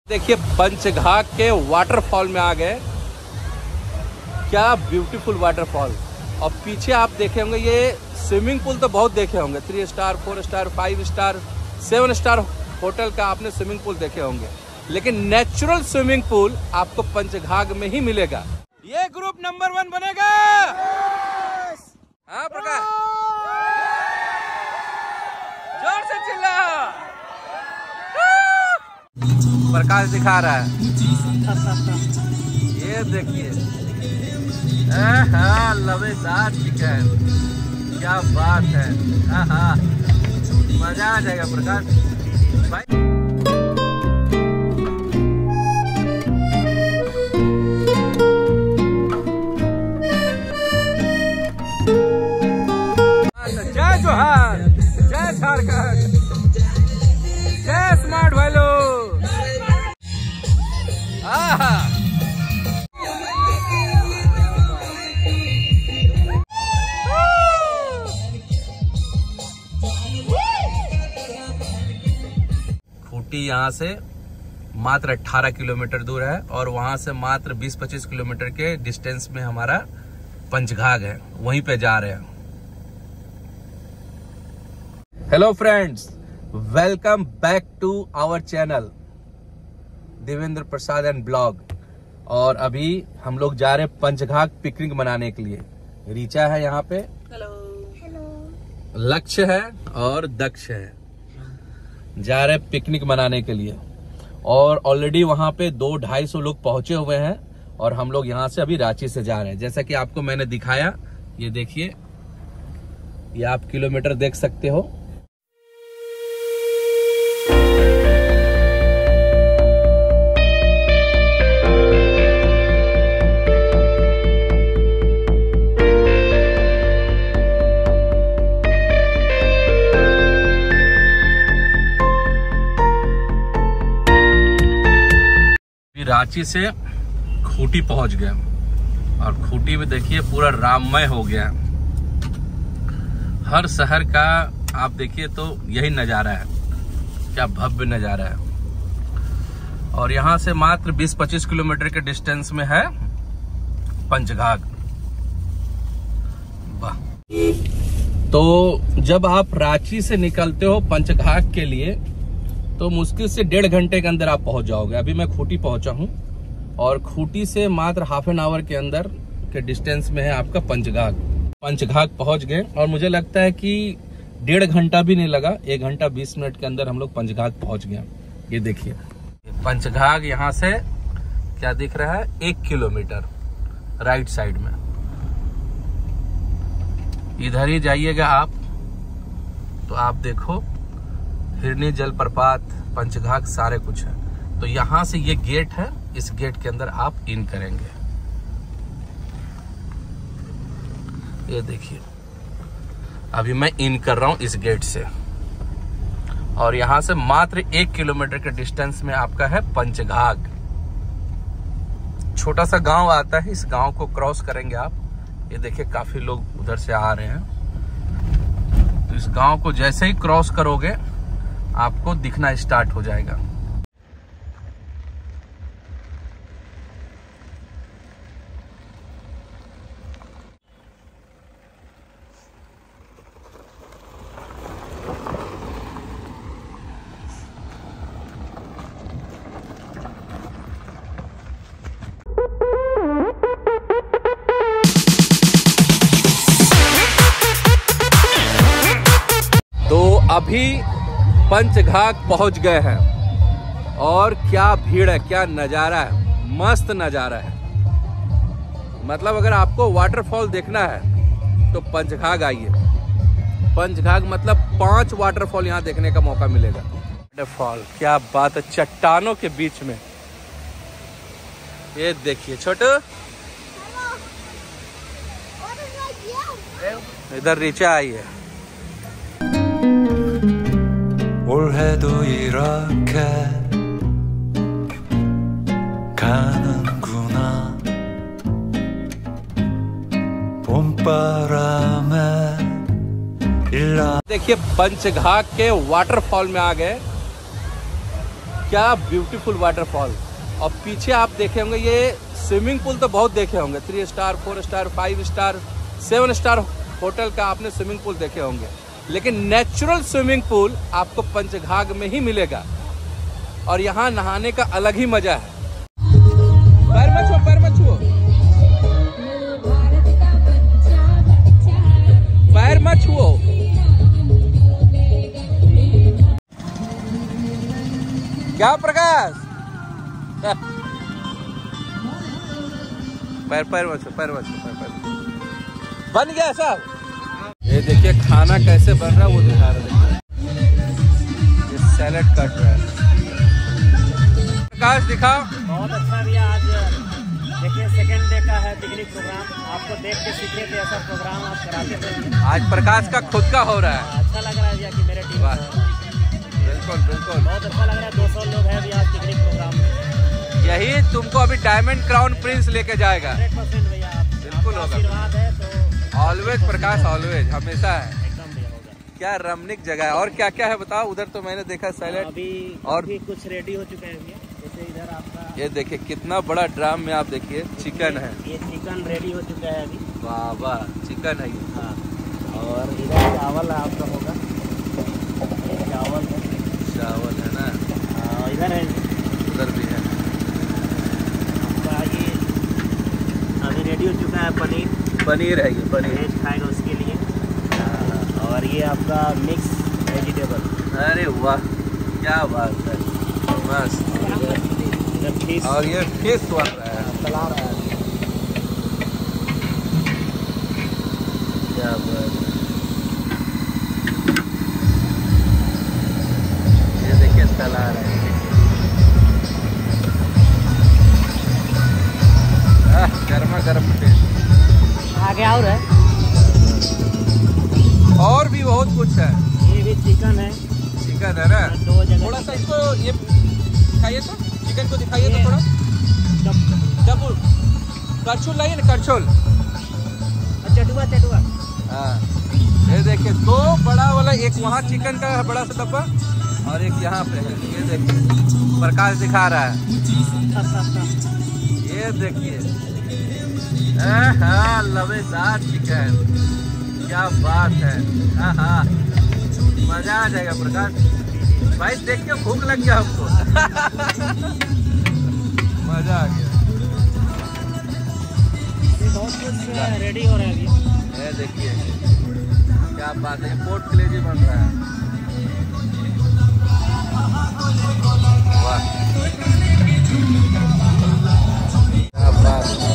देखिए पंचघाघ के वाटरफॉल में आ गए। क्या ब्यूटीफुल वाटरफॉल। और पीछे आप देखे होंगे ये स्विमिंग पूल तो बहुत देखे होंगे, 3 star 4 star 5 star 7 star hotel का आपने स्विमिंग पूल देखे होंगे, लेकिन नेचुरल स्विमिंग पूल आपको पंचघाघ में ही मिलेगा। ये ग्रुप नंबर 1 बनेगा। हाँ प्रकाश, जोर से चिल्ला। प्रकाश दिखा रहा है। ये देखिए लवेदार चिकन, क्या बात है। मजा आ जाएगा प्रकाश भाई। जय जोहार, जय झारखंड, जय स्मार्ट भाईलो। खूंटी यहाँ से मात्र 18 किलोमीटर दूर है और वहां से मात्र 20-25 किलोमीटर के डिस्टेंस में हमारा पंचघाघ है, वहीं पे जा रहे हैं। Hello friends, welcome back to our channel Devendra Prasad and blog. और अभी हम लोग जा रहे हैं पंचघाघ पिकनिक मनाने के लिए। रीचा है यहाँ पे, लक्ष्य है और दक्ष है। जा रहे हैं पिकनिक मनाने के लिए और ऑलरेडी वहां पे 200-250 लोग पहुंचे हुए हैं और हम लोग यहाँ से अभी रांची से जा रहे हैं। जैसा कि आपको मैंने दिखाया, ये देखिए, ये आप किलोमीटर देख सकते हो। रांची से खूंटी पहुंच गया और खूंटी में देखिए पूरा राममय हो गया। हर शहर का आप देखिए तो यही नजारा है, क्या भव्य नजारा है। और यहाँ से मात्र 20-25 किलोमीटर के डिस्टेंस में है पंचघाघ। वाह। तो जब आप रांची से निकलते हो पंचघाघ के लिए तो मुश्किल से 1.5 घंटे के अंदर आप पहुंच जाओगे। अभी मैं खूंटी पहुंचा हूं और खूंटी से मात्र हाफ एन आवर के अंदर के डिस्टेंस में है आपका पंचघाघ। पंचघाघ पहुंच गए और मुझे लगता है कि 1.5 घंटा भी नहीं लगा, 1 घंटा 20 मिनट के अंदर हम लोग पंचघाघ पहुंच गए। ये देखिए पंचघाघ यहाँ से क्या दिख रहा है, 1 किलोमीटर राइट साइड में। इधर ही जाइएगा आप तो आप देखो हिरनी जलप्रपात, पंचघाघ सारे कुछ है। तो यहाँ से ये गेट है, इस गेट के अंदर आप इन करेंगे। ये देखिए अभी मैं इन कर रहा हूं इस गेट से और यहाँ से मात्र 1 किलोमीटर के डिस्टेंस में आपका है पंचघाघ। छोटा सा गांव आता है, इस गांव को क्रॉस करेंगे आप। ये देखिए काफी लोग उधर से आ रहे हैं। तो इस गांव को जैसे ही क्रॉस करोगे आपको दिखना स्टार्ट हो जाएगा। तो अभी पंचघाघ पहुंच गए हैं और क्या भीड़ है, क्या नजारा है, मस्त नजारा है। मतलब अगर आपको वाटरफॉल देखना है तो पंचघाघ आइए। पंचघाघ मतलब 5 वाटरफॉल यहाँ देखने का मौका मिलेगा। वाटरफॉल, क्या बात है, चट्टानों के बीच में। ये देखिए छोटू, इधर रीचा आई है। 올해도 이렇게 가는구나 봄바람에 देखिए पंचघाघ के वाटरफॉल में आ गए। क्या ब्यूटीफुल वाटरफॉल। और पीछे आप देखे होंगे ये स्विमिंग पूल तो बहुत देखे होंगे, 3 star 4 star 5 star 7 star hotel का आपने स्विमिंग पूल देखे होंगे, लेकिन नेचुरल स्विमिंग पूल आपको पंचघाघ में ही मिलेगा। और यहाँ नहाने का अलग ही मजा है। पैर मत छुओ, पैर मत छुओ, पैर मत छुओ। क्या प्रकाश, पैर पैर मत छुओ, पैर मत छुओ, पैर बन गया सब। ये देखिए खाना कैसे बन रहा है वो दिखा रहे हैं। ये सैलेड कट रहा है। प्रकाश दिखा। बहुत अच्छा भैया, आज देखिए सेकंड डे का है पिकनिक प्रोग्राम। आपको देख के सीखे थे ऐसा प्रोग्राम आप कराते थे। आज प्रकाश का खुद का हो रहा है। अच्छा लग रहा है भैया कि मेरे टीम बिल्कुल बिल्कुल बहुत अच्छा लग रहा है। 200 लोग हैं भैया आज पिकनिक प्रोग्राम में। यही तुमको अभी डायमंड क्राउन प्रिंस लेके जाएगा। 100% भैया, बिल्कुल होगा। आशीर्वाद है तो ऑलवेज प्रकाश, ऑलवेज, हमेशा है। एकदम भैया होगा। क्या रमणीक जगह है। और क्या क्या है बताओ। उधर तो मैंने देखा सैलेड, अभी और भी कुछ रेडी हो चुके हैं भैया। जैसे इधर आपका ये देखिए कितना बड़ा ड्राम में आप देखिए चिकन है। ये चिकन रेडी हो चुका है अभी। वाह वाह, चिकन है ये। हाँ, और इधर चावल आपका होगा। चावल है, चावल है ना। इधर है, उधर भी है। आपका ये अभी रेडी हो चुका है पनीर। पनीर है ये, पनीर वेज खाएगा उसके लिए। और ये आपका मिक्स वेजिटेबल। अरे वाह क्या बात है, मस्त। इधर फिश, और ये फिश बन रहा है, तला रहा है। क्या बात है। ये देखिए तला रहा है। गर्मा गर्म फिश। आगे और है, और भी बहुत कुछ है। ये भी चिकन है। चिकन है ना। 2 जगह थोड़ा सा इसको ये दिखाइए तो, चिकन को दिखाइए तो थोड़ा। जब करछुल लाइए ना, करछुल। चटुआ चटुआ। हाँ, ये देखिए 2 बड़ा वाला, एक वहाँ चिकन का है बड़ा सा डब्बा, और एक यहाँ पे है। ये देखिए प्रकाश दिखा रहा है। ये देखिए हाँ, लवेदार चिकन, क्या बात है। हाँ, मजा आ जाएगा प्रकाश भाई, देख के भूख लग गया हमको। मजा आ गया। बहुत कुछ रेडी हो रहा है अभी। ये देखिए क्या बात है, पोर्ट कलेजी बन रहा है। वाह क्या बात है,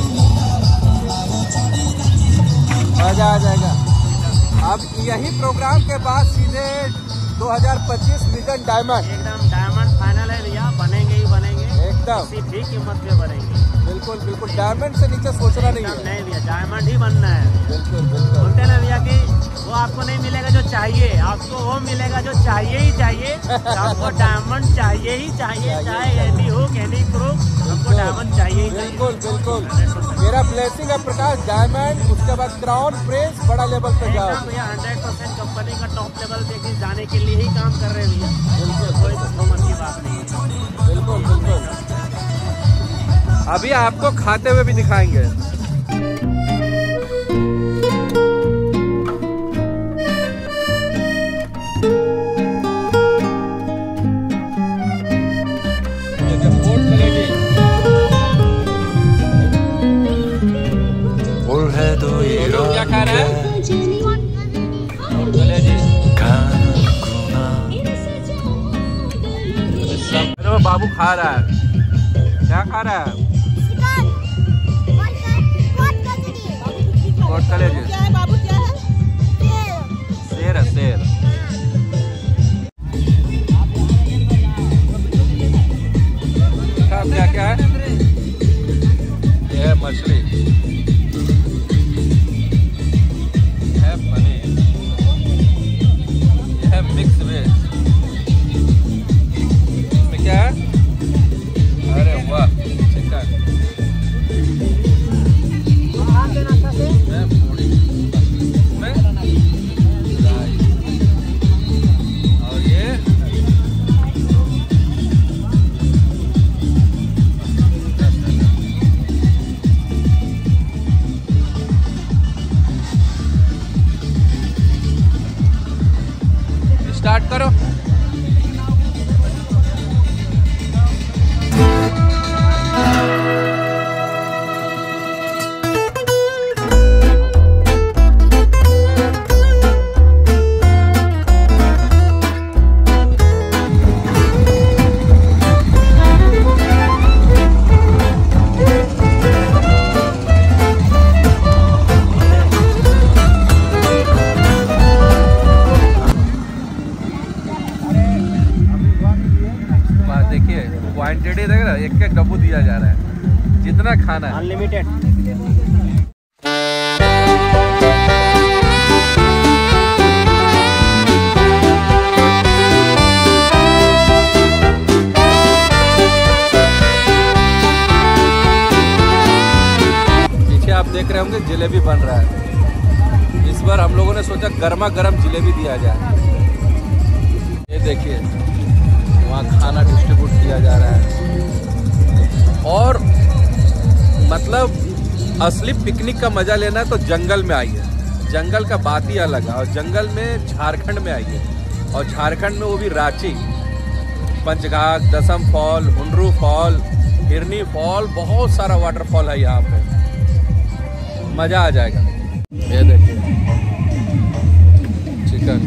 मजा आ जाएगा। अब यही प्रोग्राम के बाद सीधे 2025 मिशन डायमंड। एकदम डायमंड फाइनल है भैया, बनेंगे ही बनेंगे एकदम, किसी भी कीमत पे बनेंगे। बिल्कुल बिल्कुल, डायमंड से नीचे सोचना नहीं है। नहीं भैया, डायमंड ही बनना है। बिल्कुल बिल्कुल। बोलते ना भैया कि वो आपको नहीं मिलेगा जो चाहिए, आपको वो मिलेगा जो चाहिए ही चाहिए। आपको डायमंड चाहिए ही चाहिए, चाहे एनी हो एनी प्रूफ, आपको डायमंड चाहिए ही चाहिए। बिल्कुल बिल्कुल, मेरा ब्लेसिंग है प्रकाश, डायमंड, उसके बाद क्राउन प्रिंस, बड़ा लेवल पे जाओ। भैया 100% कंपनी का टॉप लेवल पे जाने के लिए ही काम कर रहे हैं भैया। बिल्कुल कोई परफॉर्मेंस की बात नहीं है। बिल्कुल बिल्कुल। अभी आपको खाते हुए भी दिखाएंगे। 올해도 क्या खा रहा है? 가는구나. बाबू खा रहा है। क्या खा रहा है? कोट कलेजी। बाबू क्या है? शेर है, शेर। क्या क्या है? ये है मछली, ये है पनीर, ये है मिक्स वेज। इसमें क्या है? अरे वाह, चिकन, पूरी। क्वांटिटी देख रहे, एक एक डब्बू दिया जा रहा है, जितना खाना है अनलिमिटेड। पीछे आप देख रहे होंगे जलेबी बन रहा है। इस बार हम लोगों ने सोचा गर्मा गर्म जलेबी दिया जाए। ये देखिए वहाँ खाना डिस्ट्रीब्यूट किया जा रहा है। और मतलब असली पिकनिक का मजा लेना है तो जंगल में आइए, जंगल का बात ही अलग है। और जंगल में झारखंड में आइए, और झारखंड में वो भी Ranchi, Panchghagh, Dassam fall, Hundru fall, Hirni fall, बहुत सारा वाटरफॉल है यहाँ पे, मजा आ जाएगा। ये देखिए चिकन,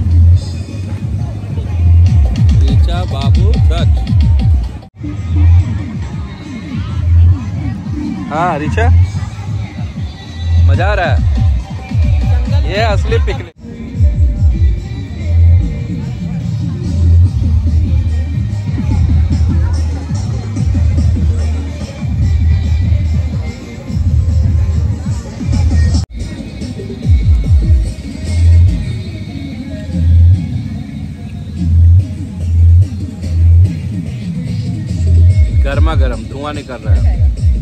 रीचा बाबू डच। हाँ रीचा, मजा आ रहा है, ये असली पिकनिक। गर्मा गर्म धुआं निकल रहा है।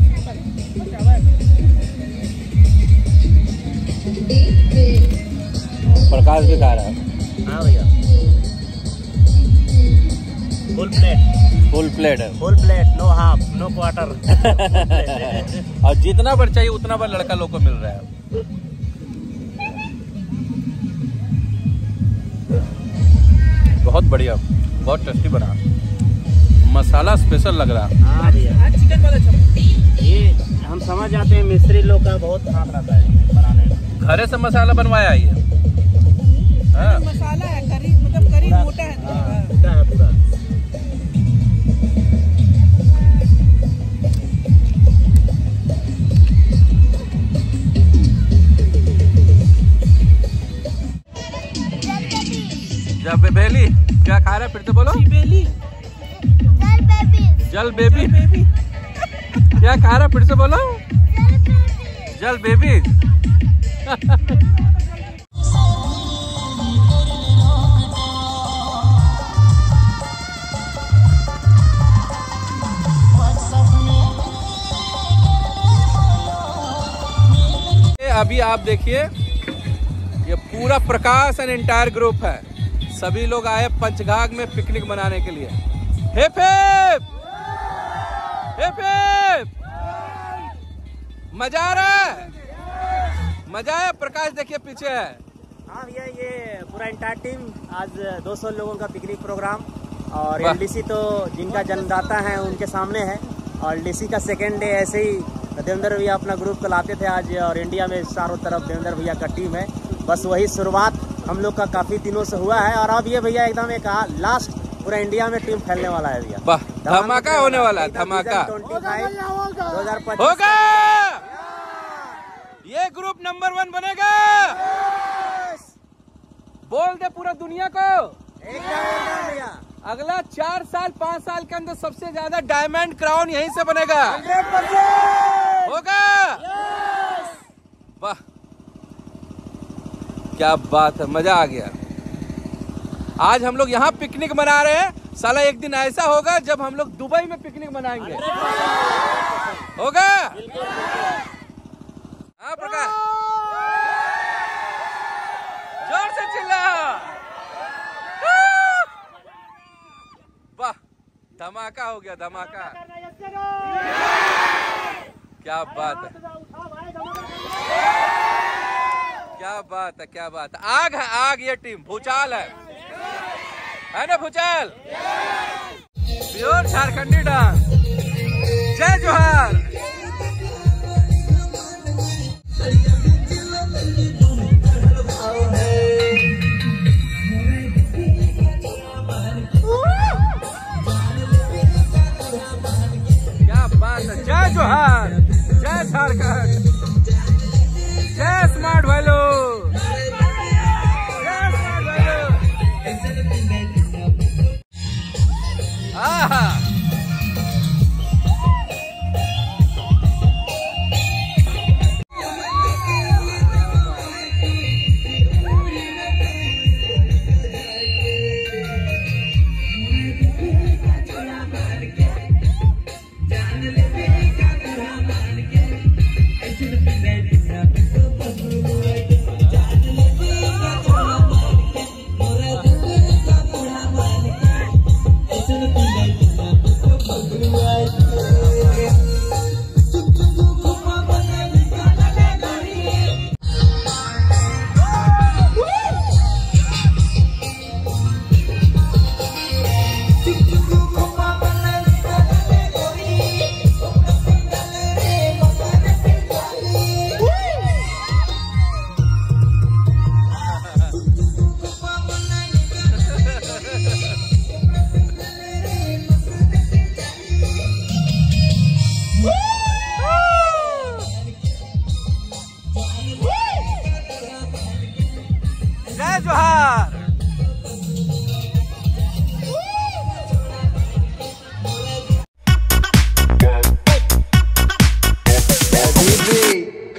प्रकाश भी खा रहा है। हाँ भैया, फुल प्लेट। फुल प्लेट है, full plate, no half, no quarter. और जितना बार चाहिए उतना बार लड़का लोग को मिल रहा है। बहुत बढ़िया, बहुत टेस्टी बना, मसाला स्पेशल लग रहा है। हाँ भैया, चिकन वाला ये हम समझ जाते हैं मिस्त्री लोग का बहुत हाथ रहता है बनाने में। घरे से मसाला बनवाया है ये। हाँ। मसाला है, करी मतलब करी मोटा है, मोटा है पूरा। जब बेबेली क्या खा रहा है, फिर से बोलो। बेली जल बेबी क्या खा रहा है, फिर से बोलो। जल बेबी। अभी आप देखिए ये पूरा प्रकाश एंड एंटायर ग्रुप है, सभी लोग आए पंचघाघ में पिकनिक मनाने के लिए। हिप हिप हिप हिप, मजा आ रहा है, मजा है। प्रकाश देखिए पीछे है। हाँ भैया, ये पूरा एंटायर टीम आज 200 लोगों का पिकनिक प्रोग्राम, और वाह। एलडीसी तो जिनका जन्मदाता है उनके सामने है, और एलडीसी का सेकेंड डे ऐसे ही देवेंद्र भैया अपना ग्रुप को लाते थे आज, और इंडिया में चारों तरफ देवेंद्र भैया का टीम है। बस वही शुरुआत हम लोग का काफी दिनों से हुआ है, और अब ये भैया एकदम एक लास्ट पूरा इंडिया में टीम फैलने वाला है भैया। वाह, धमाका होने वाला है, धमाका 2025 होगा। ये ग्रुप नंबर 1 बनेगा, बोल दे पूरा दुनिया को। एकदम भैया, अगला 4 साल 5 साल के अंदर सबसे ज्यादा डायमंड क्राउन यहीं से बनेगा, 100% होगा। वाह क्या बात है, मजा आ गया। आज हम लोग यहाँ पिकनिक मना रहे हैं, साला एक दिन ऐसा होगा जब हम लोग दुबई में पिकनिक मनाएंगे, होगा। हाँ प्रकाश, जोर से चिल्ला। वाह, धमाका हो गया, धमाका। क्या बात है, क्या बात है, क्या बात है। आग है, आग। ये टीम भूचाल है ना, भूचाल। Pure Jharkhandi dance. जय जोहार। क्या बात है, जय जोहार, जय झारखंड, जय स्मार्ट वैल्यू, जय smart value.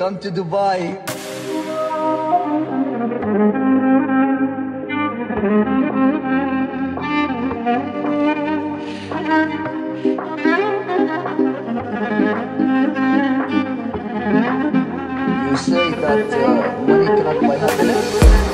come to Dubai. You say that money cannot buy happiness?